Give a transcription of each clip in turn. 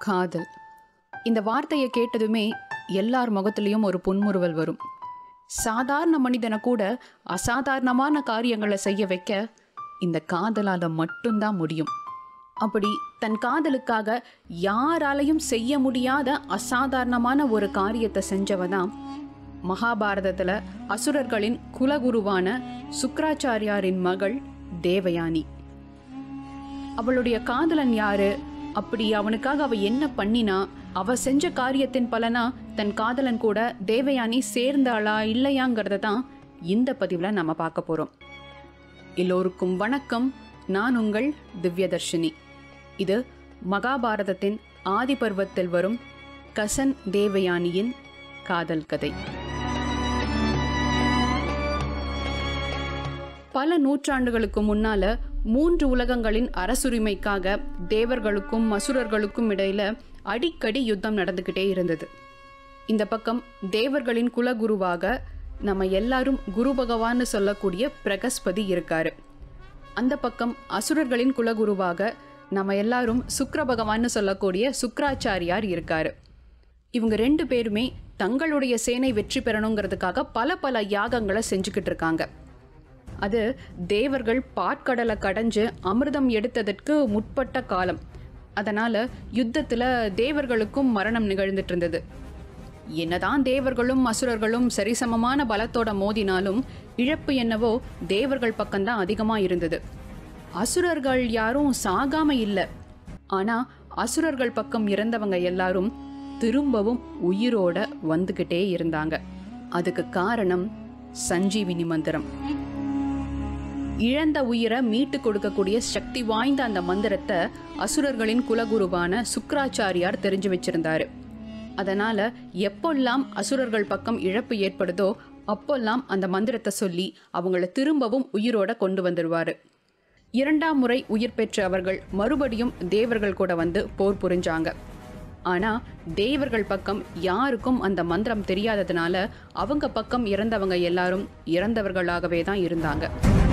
காதல். இந்த வார்த்தையை கேட்டதுமே எல்லார் முகத்திலையும் ஒரு புன்முறுவல் வரும். சாதாரண மனிதனை கூட அசாதாரணமான காரியங்களை செய்ய வைக்க இந்த காதலால் மட்டும்தான் முடியும். அப்படி தன் காதலுக்காக யாராலையும் செய்ய முடியாத அசாதாரணமான ஒரு காரியத்தை செஞ்சவதான் மகாபாரதத்தில் அசுரர்களின் குலகுருவான சுக்ராச்சாரியாரின் மகள் தேவயானி. அவளுடைய காதலன் யாரு, அப்படி அவனுக்காக அவ என்ன பண்ணினா, அவ செஞ்ச காரியத்தின் பலனா தன் காதலன் கூட தேவயானி சேர்ந்தாளா இல்லையாங்கிறத தான் இந்த பதிவில் நம்ம பார்க்க போகிறோம். எல்லோருக்கும் வணக்கம். நான் உங்கள் திவ்யதர்ஷினி. இது மகாபாரதத்தின் ஆதி பர்வத்தில் வரும் கசன் தேவயானியின் காதல் கதை. பல நூற்றாண்டுகளுக்கு முன்னால 3 உலகங்களின் அரசுரிமைக்காக தேவர்களுக்கும் அசுரர்களுக்கும் இடையில அடிக்கடி யுத்தம் நடந்துகிட்டே இருந்தது. இந்த பக்கம் தேவர்களின் குலகுருவாக நம்ம எல்லாரும் குரு பகவான்னு சொல்லக்கூடிய பிரகஸ்பதி இருக்காரு. அந்த பக்கம் அசுரர்களின் குலகுருவாக நம்ம எல்லாரும் சுக்ர பகவான்னு சொல்லக்கூடிய சுக்ராச்சாரியார் இருக்காரு. இவங்க 2 பேருமே தங்களுடைய சேனை வெற்றி பெறணுங்கிறதுக்காக பல யாகங்களை செஞ்சுக்கிட்டு இருக்காங்க. அது தேவர்கள் பாற்கடலை கடைஞ்சு அமிர்தம் எடுத்ததற்கு முற்பட்ட காலம். அதனால யுத்தத்துல தேவர்களுக்கும் மரணம் நிகழ்ந்துட்டு இருந்தது. என்னதான் தேவர்களும் அசுரர்களும் சரிசமமான பலத்தோட மோதினாலும் இழப்பு என்னவோ தேவர்கள் பக்கம்தான் அதிகமா இருந்தது. அசுரர்கள் யாரும் சாகாம இல்லை. ஆனா அசுரர்கள் பக்கம் இறந்தவங்க எல்லாரும் திரும்பவும் உயிரோட வந்துகிட்டே இருந்தாங்க. அதுக்கு காரணம் சஞ்சீவினி மந்திரம். இழந்த உயிரை மீட்டு கொடுக்கக்கூடிய சக்தி வாய்ந்த அந்த மந்திரத்தை அசுரர்களின் குலகுருவான சுக்ராச்சாரியார் தெரிஞ்சு வச்சிருந்தாரு. அதனால எப்பெல்லாம் அசுரர்கள் பக்கம் இழப்பு ஏற்படுதோ அப்பெல்லாம் அந்த மந்திரத்தை சொல்லி அவங்கள திரும்பவும் உயிரோட கொண்டு வந்துடுவாரு. 2ஆம் முறை உயிர் பெற்ற அவர்கள் மறுபடியும் தேவர்கள் கூட வந்து போர் புரிஞ்சாங்க. ஆனா தேவர்கள் பக்கம் யாருக்கும் அந்த மந்திரம் தெரியாததுனால அவங்க பக்கம் இறந்தவங்க எல்லாரும் இறந்தவர்களாகவே தான் இருந்தாங்க.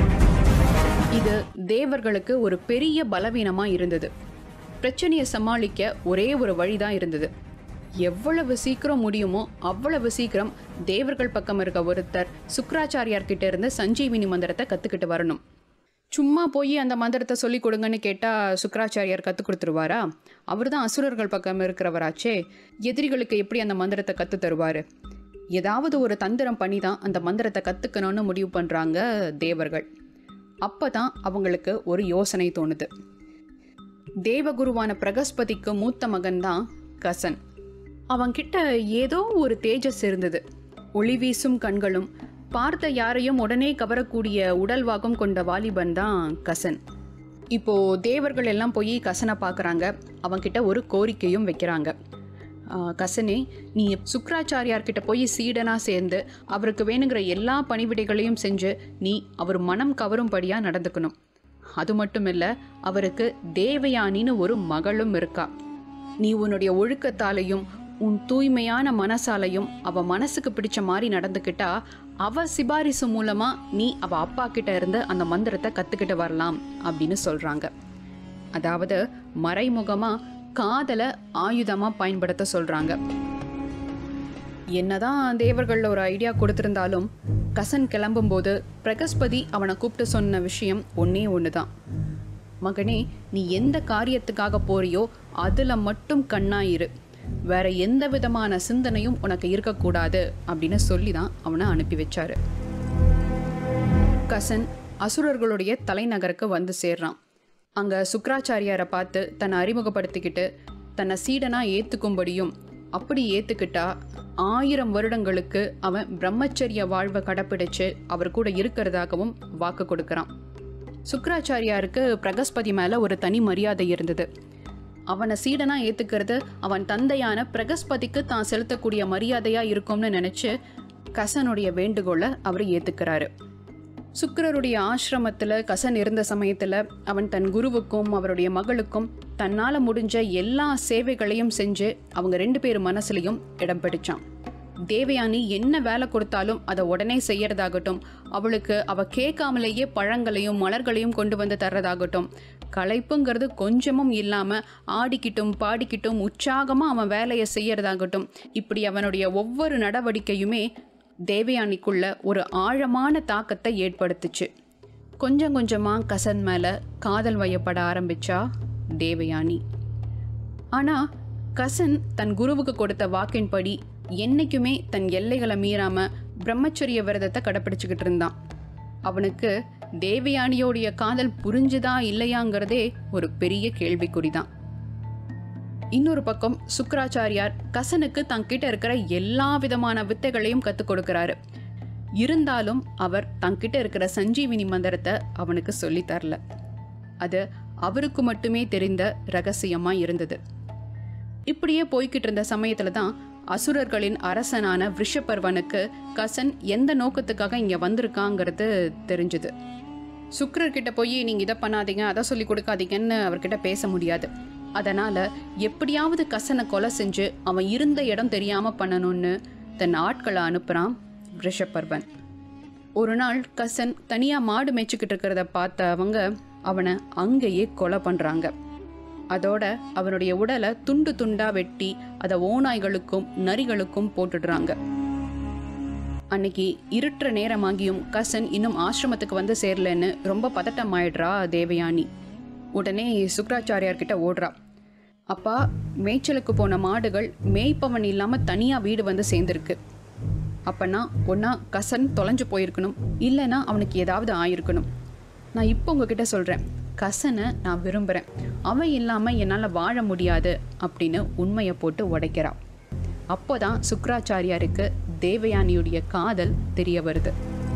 இது தேவர்களுக்கு ஒரு பெரிய பலவீனமா இருந்தது. பிரச்சனையை சமாளிக்க ஒரே ஒரு வழிதான் இருந்தது. எவ்வளவு சீக்கிரம் முடியுமோ அவ்வளவு சீக்கிரம் தேவர்கள் பக்கம் இருக்க ஒருத்தர் சுக்ராச்சாரியார் கிட்ட இருந்து சஞ்சீவினி மந்திரத்தை கத்துக்கிட்டு வரணும். சும்மா போய் அந்த மந்திரத்தை சொல்லி கொடுங்கன்னு கேட்டா சுக்ராச்சாரியார் கத்து கொடுத்துருவாரா? அவர் தான் அசுரர்கள் பக்கம் இருக்கிறவராச்சே. எதிரிகளுக்கு எப்படி அந்த மந்திரத்தை கத்து தருவாரு? ஏதாவது ஒரு தந்திரம் பண்ணி தான் அந்த மந்திரத்தை கத்துக்கணும்னு முடிவு பண்றாங்க தேவர்கள். அப்பதான் அவங்களுக்கு ஒரு யோசனை தோணுது. தேவகுருவான பிரகஸ்பதிக்கு மூத்த மகன் தான் கசன். அவன்கிட்ட ஏதோ ஒரு தேஜஸ் இருந்தது. ஒளி வீசும் கண்களும் பார்த்த யாரையும் உடனே கவரக்கூடிய உடல்வாகம் கொண்ட வாலிபன் தான் கசன். இப்போ தேவர்கள் எல்லாம் போய் கசனை பார்க்குறாங்க. அவன்கிட்ட ஒரு கோரிக்கையும் வைக்கிறாங்க. கசனே, நீ சுக்ராச்சாரியார்கிட்ட போய் சீடனா சேர்ந்து அவருக்கு வேணுங்கிற எல்லா பணிவிடைகளையும் செஞ்சு நீ அவர் மனம் கவரும்படியா நடந்துக்கணும். அது மட்டும் இல்லை, அவருக்கு தேவயானின்னு ஒரு மகளும் இருக்கா. நீ உன்னுடைய ஒழுக்கத்தாலையும் உன் தூய்மையான மனசாலையும் அவ மனசுக்கு பிடிச்ச மாதிரி நடந்துக்கிட்டா அவ சிபாரிசு மூலமா நீ அவ அப்பா கிட்ட இருந்து அந்த மந்திரத்தை கத்துக்கிட்டு வரலாம் அப்படின்னு சொல்றாங்க. அதாவது மறைமுகமா காதலை ஆயுதமா பயன்படுத்த சொல்றாங்க. என்னதான் தேவர்கள் ஒரு ஐடியா கொடுத்திருந்தாலும் கசன் கிளம்பும்போது பிரகஸ்பதி அவனை கூப்பிட்டு சொன்ன விஷயம் ஒன்னே ஒண்ணுதான். மகனே, நீ எந்த காரியத்துக்காக போறியோ அதுல மட்டும் கண்ணாயிரு. வேற எந்த விதமான சிந்தனையும் உனக்கு இருக்கக்கூடாது அப்படின்னு சொல்லிதான் அவனை அனுப்பி வச்சாரு. கசன் அசுரர்களுடைய தலைநகருக்கு வந்து சேர்றான். அங்க சுக்ராச்சாரியாரை பார்த்து தன்னை அறிமுகப்படுத்திக்கிட்டு தன்னை சீடனா ஏத்துக்கும்படியும், அப்படி ஏத்துக்கிட்டா 1000 வருடங்களுக்கு அவன் பிரம்மச்சரிய வாழ்வை கடைப்பிடிச்சு அவர் கூட இருக்கிறதாகவும் வாக்கு கொடுக்கறான். சுக்ராச்சாரியாருக்கு பிரகஸ்பதி மேல ஒரு தனி மரியாதை இருந்தது. அவனை சீடனா ஏத்துக்கிறது அவன் தந்தையான பிரகஸ்பதிக்கு தான் செலுத்தக்கூடிய மரியாதையா இருக்கும்னு நினைச்சு கசனுடைய வேண்டுகோளை அவர் ஏத்துக்கிறாரு. சுக்கிரருடைய ஆசிரமத்தில் கசன் இருந்த சமயத்தில் அவன் தன் குருவுக்கும் அவருடைய மகளுக்கும் தன்னால் முடிஞ்ச எல்லா சேவைகளையும் செஞ்சு அவங்க 2 பேர் மனசுலையும் இடம் பிடிச்சான். தேவயானி என்ன வேலை கொடுத்தாலும் அதை உடனே செய்யறதாகட்டும், அவளுக்கு அவ கேட்காமலேயே பழங்களையும் மலர்களையும் கொண்டு வந்து தர்றதாகட்டும், களைப்புங்கிறது கொஞ்சமும் இல்லாம ஆடிக்கிட்டும் பாடிக்கிட்டும் உற்சாகமா அவன் வேலையை செய்யறதாகட்டும், இப்படி அவனுடைய ஒவ்வொரு நடவடிக்கையுமே தேவயானிக்குள்ள ஒரு ஆழமான தாக்கத்தை ஏற்படுத்துச்சு. கொஞ்சம் கொஞ்சமா கசன் மேல காதல் வயப்பட ஆரம்பிச்சா தேவயானி. ஆனா கசன் தன் குருவுக்கு கொடுத்த வாக்கின்படி என்னைக்குமே தன் எல்லைகளை மீறாம பிரம்மச்சரிய விரதத்தை கடைப்பிடிச்சுக்கிட்டு இருந்தான். அவனுக்கு தேவயானியோடைய காதல் புரிஞ்சுதா இல்லையாங்கிறதே ஒரு பெரிய கேள்விக்குறிதான். இன்னொரு பக்கம் சுக்கராச்சாரியார் கசனுக்கு தங்கிட்ட இருக்கிற எல்லா விதமான வித்தைகளையும் கற்றுக் கொடுக்கிறாரு. இருந்தாலும் அவர் தங்கிட்ட இருக்கிற சஞ்சீவினி மந்திரத்தை அவனுக்கு சொல்லி தரல. அது அவருக்கு மட்டுமே தெரிந்த ரகசியமா இருந்தது. இப்படியே போய்கிட்டு இருந்த சமயத்துல தான் அசுரர்களின் அரசனான விஷப்பர்வனுக்கு கசன் எந்த நோக்கத்துக்காக இங்க வந்திருக்காங்கிறது தெரிஞ்சுது. சுக்கிரர்கிட்ட போய் நீங்க இதை பண்ணாதீங்க அதை சொல்லி கொடுக்காதீங்கன்னு அவர்கிட்ட பேச முடியாது. அதனால எப்படியாவது கசனை கொலை செஞ்சு அவன் இருந்த இடம் தெரியாம பண்ணணும்னு தன் ஆட்களை அனுப்புறான் விஷப்பர்வன். ஒரு நாள் கசன் தனியா மாடு மேய்ச்சிக்கிட்டு இருக்கிறத பார்த்த அவங்க அவனை அங்கேயே கொலை பண்றாங்க. அதோட அவனுடைய உடலை துண்டு துண்டா வெட்டி அதை ஓநாய்களுக்கும் நரிகளுக்கும் போட்டுடுறாங்க. அன்னைக்கு இருட்டுற நேரமாகியும் கசன் இன்னும் ஆசிரமத்துக்கு வந்து சேரலன்னு ரொம்ப பதட்டம் ஆயிடுறா தேவயானி. உடனே சுக்கராச்சாரியார்கிட்ட ஓடுறா. அப்பா, மேய்ச்சலுக்கு போன மாடுகள் மேய்ப்பவன் இல்லாம தனியா வீடு வந்து சேர்ந்துருக்கு. அப்பனா ஒன்னா கசன் தொலைஞ்சு போயிருக்கணும், இல்லைன்னா அவனுக்கு ஏதாவது ஆயிருக்கணும். நான் இப்போ உங்ககிட்ட சொல்றேன், கசனை நான் விரும்புகிறேன், அவன் இல்லாமல் என்னால் வாழ முடியாது அப்படின்னு உண்மையை போட்டு உடைக்கிறான். அப்போதான் சுக்கராச்சாரியாருக்கு தேவயானியுடைய காதல் தெரிய வருது.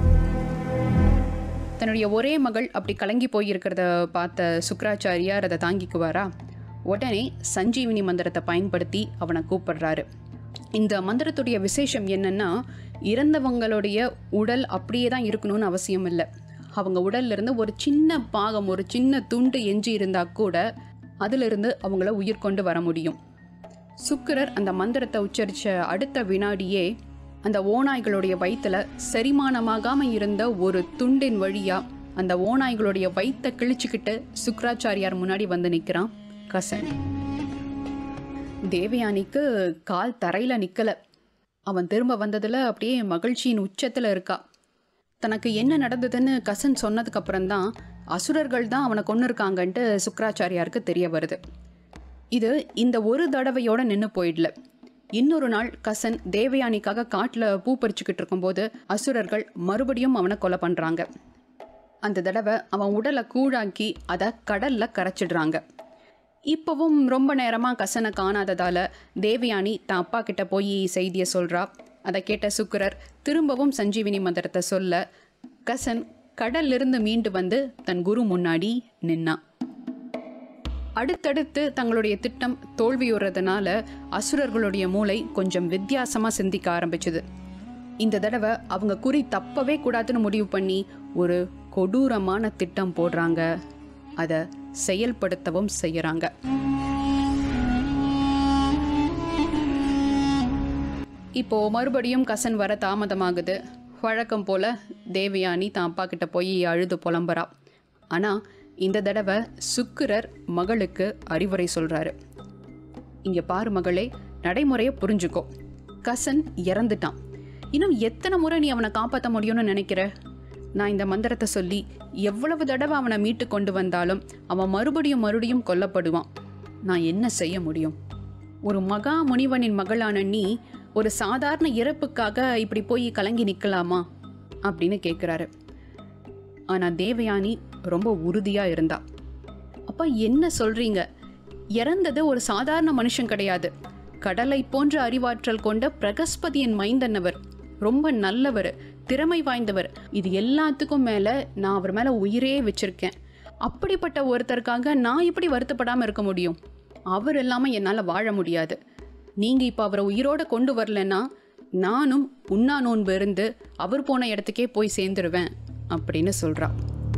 தன்னுடைய ஒரே மகள் அப்படி கலங்கி போயிருக்கிறத பார்த்த சுக்கராச்சாரியார் அதை தாங்கிக்குவாரா? உடனே சஞ்சீவினி மந்திரத்தை பயன்படுத்தி அவனை கூப்பிடுறாரு. இந்த மந்திரத்துடைய விசேஷம் என்னன்னா, இறந்தவங்களுடைய உடல் அப்படியே தான் இருக்கணும்னு அவசியம் இல்லை. அவங்க உடல்ல இருந்து ஒரு சின்ன பாகம், ஒரு சின்ன துண்டு எஞ்சி இருந்தா கூட அதிலிருந்து அவங்கள உயிர் கொண்டு வர முடியும். சுக்கிரர் அந்த மந்திரத்தை உச்சரிச்ச அடுத்த வினாடியே அந்த ஓநாய்களுடைய வயிற்றுல செரிமானமாகாம இருந்த ஒரு துண்டின் வழியா அந்த ஓநாய்களுடைய வயிற்றை கிழிச்சுக்கிட்டு சுக்கராச்சாரியார் முன்னாடி வந்து நிற்கிறான் கசன். தேவயானிக்கு கால் தரையில நிக்கல. அவன் திரும்ப வந்ததுல அப்படியே மகிழ்ச்சியின் உச்சத்துல இருக்கா. தனக்கு என்ன நடந்ததுன்னு கசன் சொன்னதுக்கு அப்புறம்தான் அசுரர்கள் தான் அவனை கொண்டு இருக்காங்கன்ட்டு சுக்கராச்சாரியாருக்கு தெரிய வருது. இது இந்த ஒரு தடவையோட நின்று போயிடல. இன்னொரு நாள் கசன் தேவயானிக்காக காட்டில் பூ பறிச்சுக்கிட்டு இருக்கும்போது அசுரர்கள் மறுபடியும் அவனை கொலை பண்ணுறாங்க. அந்த தடவை அவன் உடலை கூழாக்கி அதை கடலில் கரைச்சிடுறாங்க. இப்போவும் ரொம்ப நேரமாக கசனை காணாததால் தேவயானி தான் அப்பா கிட்ட போய் செய்தியை சொல்கிறா. அதை கேட்ட சுக்கிரர் திரும்பவும் சஞ்சீவினி மந்திரத்தை சொல்ல கசன் கடல்லிருந்து மீண்டு வந்து தன் குரு முன்னாடி நின்னான். அடுத்தடுத்து தங்களுடைய திட்டம் தோல்வியுறதுனால அசுரர்களுடைய மூளை கொஞ்சம் வித்தியாசமாக சிந்திக்க ஆரம்பிச்சுது. இந்த தடவை அவங்க குறி தப்பவே கூடாதுன்னு முடிவு பண்ணி ஒரு கொடூரமான திட்டம் போடுறாங்க. அதை செயல்படுத்தவும் செய்யறாங்க. இப்போ மறுபடியும் கசன் வர தாமதமாகுது. வழக்கம் போல தேவயானி தான் அப்பா கிட்ட போய் அழுது புலம்புறா. ஆனால் இந்த தடவை சுக்கிரர் மகளுக்கு அறிவுரை சொல்றாரு. இங்க பாரு மகளே, நடைமுறையை புரிஞ்சுக்கோ. கசன் இறந்துட்டான். இன்னும் எத்தனை முறை நீ அவனை காப்பாற்ற முடியும்னு நினைக்கிற? நான் இந்த மந்திரத்தை சொல்லி எவ்வளவு தடவை அவனை மீட்டு கொண்டு வந்தாலும் அவன் மறுபடியும் கொல்லப்படுவான். நான் என்ன செய்ய முடியும்? ஒரு மகா முனிவனின் மகளான நீ ஒரு சாதாரண இறப்புக்காக இப்படி போய் கலங்கி நிற்கலாமா அப்படின்னு கேட்குறாரு. ஆனால் தேவயானி ரொம்ப உறுதியாக இருந்தா. அப்பா என்ன சொல்றீங்க? இறந்தது ஒரு சாதாரண மனுஷன் கிடையாது. கடலை போன்ற அறிவாற்றல் கொண்ட பிரகஸ்பதியின் மைந்தன்னவர், ரொம்ப நல்லவர், திறமை வாய்ந்தவர். இது எல்லாத்துக்கும் மேலே நான் அவர் மேலே உயிரே வச்சிருக்கேன். அப்படிப்பட்ட ஒருத்தருக்காக நான் எப்படி வருத்தப்படாமல் இருக்க முடியும்? அவர் இல்லாமல் என்னால் வாழ முடியாது. நீங்கள் இப்போ அவரை உயிரோடு கொண்டு வரலன்னா நானும் உண்ணா நோன்பு இருந்து அவர் போன இடத்துக்கே போய் சேர்ந்துருவேன் அப்படின்னு சொல்கிறா.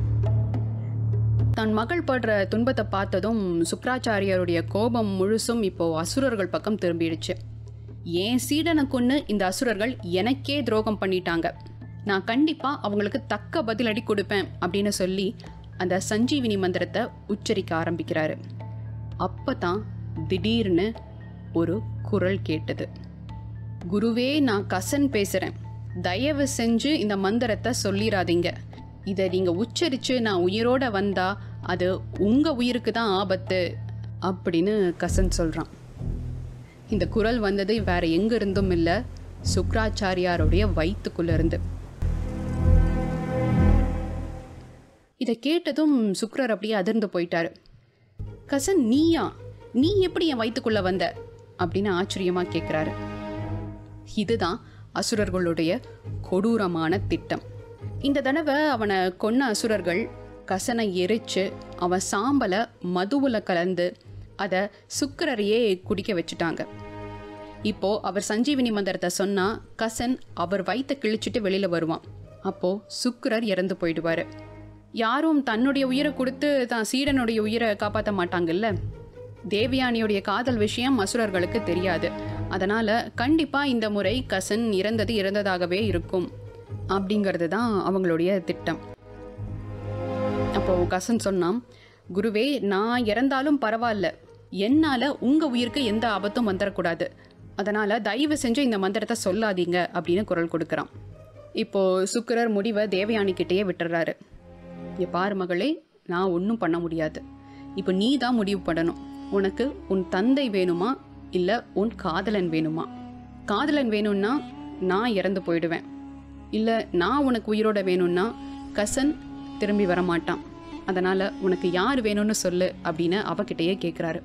தன் மகள் படுற துன்பத்தை பார்த்ததும் சுக்கராச்சாரியருடைய கோபம் முழுசும் இப்போ அசுரர்கள் பக்கம் திரும்பிடுச்சு. என் சீடனை கொன்னு இந்த அசுரர்கள் எனக்கே துரோகம் பண்ணிட்டாங்க, நான் கண்டிப்பா அவங்களுக்கு தக்க பதிலடி கொடுப்பேன் அப்படின்னு சொல்லி அந்த சஞ்சீவினி மந்திரத்தை உச்சரிக்க ஆரம்பிக்கிறாரு. அப்பதான் திடீர்னு ஒரு குரல் கேட்டது. குருவே, நான் கசன் பேசுறேன், தயவு செஞ்சு இந்த மந்திரத்தை சொல்லிடாதீங்க. இதை நீங்க உச்சரிச்சு நான் உயிரோட வந்தா அது உங்க உயிருக்கு தான் ஆபத்து அப்படின்னு கசன் சொல்றான். இந்த குரல் வந்தது வேற எங்க இருந்தும் இல்ல, சுக்ராச்சாரியாருடைய வயிற்றுக்குள்ள இருந்து. இதை கேட்டதும் சுக்ரர் அப்படியே அதிர்ந்து போயிட்டாரு. கசன், நீயா? நீ எப்படி என் வயிற்றுக்குள்ள வந்த அப்படின்னு ஆச்சரியமா கேட்கிறாரு. இதுதான் அசுரர்களுடைய கொடூரமான திட்டம். இந்த தடவை அவனை கொன்ன அசுரர்கள் கசனை எரிச்சு அவன் சாம்பலை மதுவுல கலந்து அதை சுக்கிரரையே குடிக்க வச்சுட்டாங்க. இப்போ அவர் சஞ்சீவினி மந்திரத்தை சொன்னா கசன் அவர் வயிற்றை கிழிச்சிட்டு வெளியில வருவான். அப்போ சுக்கிரர் இறந்து போயிடுவாரு. யாரும் தன்னுடைய உயிரை கொடுத்து தான் சீடனுடைய உயிரை காப்பாற்ற மாட்டாங்கல்ல. தேவயானியுடைய காதல் விஷயம் அசுரர்களுக்கு தெரியாது. அதனால கண்டிப்பா இந்த முறை கசன் இறந்ததாகவே இருக்கும் அப்படிங்கிறது தான் அவங்களுடைய திட்டம். அப்போ கசன் சொன்னான், குருவே, நான் இறந்தாலும் பரவாயில்ல, என்னால உங்க உயிருக்கு எந்த ஆபத்தும் வந்துடக்கூடாது, அதனால தயவு செஞ்சு இந்த மந்திரத்தை சொல்லாதீங்க அப்படின்னு குரல் கொடுக்குறான். இப்போ சுக்கிரர் முடிவை தேவயானிக்கிட்டேயே விட்டுறாரு. பாரு மகளே, நான் ஒன்றும் பண்ண முடியாது, இப்போ நீ தான் முடிவு பண்ணணும். உனக்கு உன் தந்தை வேணுமா இல்லை உன் காதலன் வேணுமா? காதலன் வேணும்னா நான் இறந்து போயிடுவேன், இல்லை நான் உனக்கு உயிரோட வேணும்னா கசன் திரும்பி வரமாட்டான். அதனால் உனக்கு யார் வேணும்னு சொல்லு அப்படின்னு அவகிட்டையே கேட்குறாரு.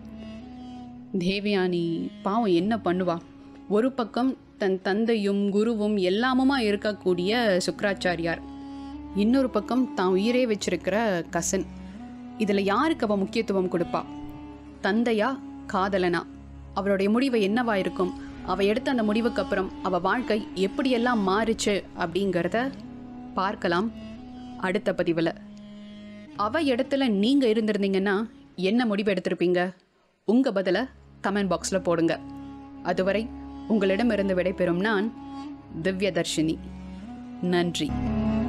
தேவயானி பாவம் என்ன பண்ணுவா? ஒரு பக்கம் தன் தந்தையும் குருவும் எல்லாமுமா இருக்கக்கூடிய சுக்ராச்சாரியார், இன்னொரு பக்கம் தான் உயிரே வச்சிருக்கிற கசன். இதில் யாருக்கு அவள் முக்கியத்துவம் கொடுப்பா? தந்தையா காதலனா? அவளுடைய முடிவு என்னவா இருக்கும்? அவள் எடுத்த அந்த முடிவுக்கு அப்புறம் அவள் வாழ்க்கை எப்படியெல்லாம் மாறுச்சு அப்படிங்கிறத பார்க்கலாம் அடுத்த பதிவில். அவள் இடத்துல நீங்கள் இருந்திருந்தீங்கன்னா என்ன முடிவு எடுத்திருப்பீங்க? உங்கள் பதிலை கமெண்ட் பாக்ஸில் போடுங்க. அதுவரை உங்களிடமிருந்து விடைபெறும் நான் திவ்யதர்ஷினி. நன்றி.